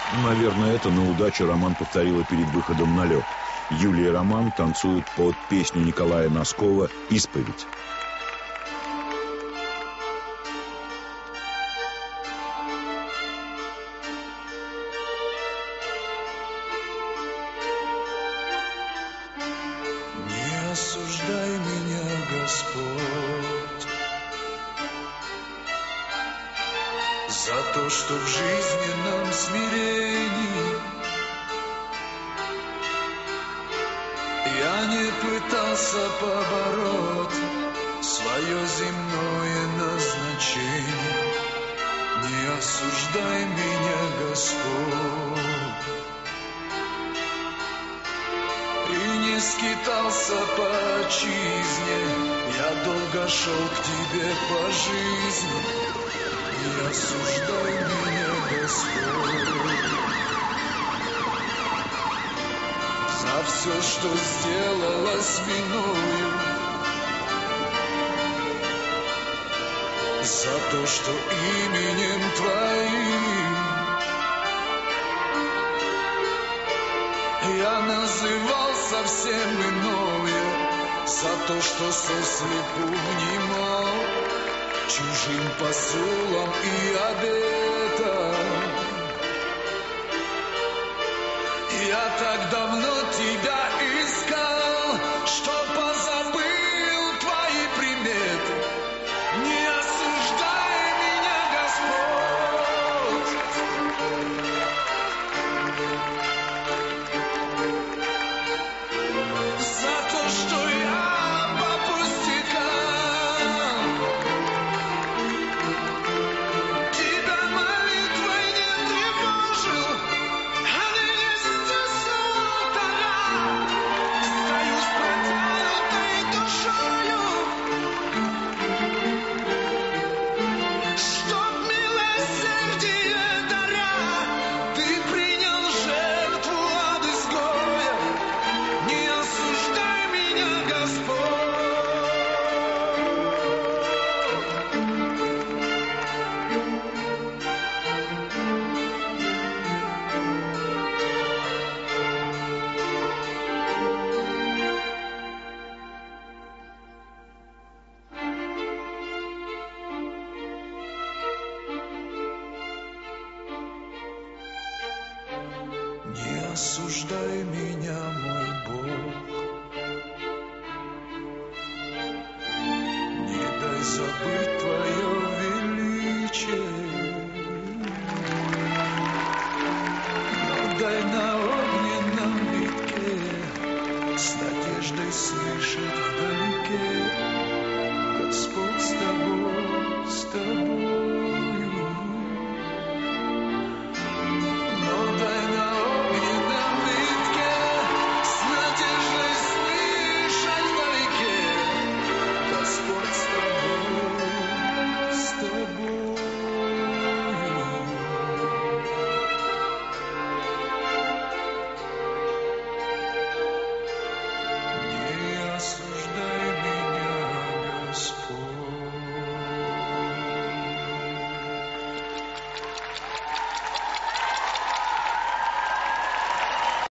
Наверное, это на удачу Роман повторила перед выходом на лед. Юлия и Роман танцуют под песню Николая Носкова «Исповедь». Не осуждай меня, Господь, за то, что в жизненном смирении я не пытался побороть свое земное назначение. Не осуждай меня, Господь, и не скитался по отчизне, я долго шел к тебе по жизни. Не осуждай меня, Господь, за все, что сделалось миною, за то, что именем Твоим я называл совсем иное, за то, что сослепу внимал чужим посулам и обетам. Я так давно Тебя искал, что позабыл Твои приметы. Не осуждай меня, Господь, за то, что я по пустякам Тебя молитвой не тревожил, а ныне здесь у алтаря стою с протянутой душою, чтоб милосердие даря, Ты принял жертву от изгоя. Не осуждай меня, Господь. Не осуждай меня, мой Бог, не дай забыть Твое величие, но дай на огненном витке с надеждой слышать вдалеке: Господь с тобой, с тобой.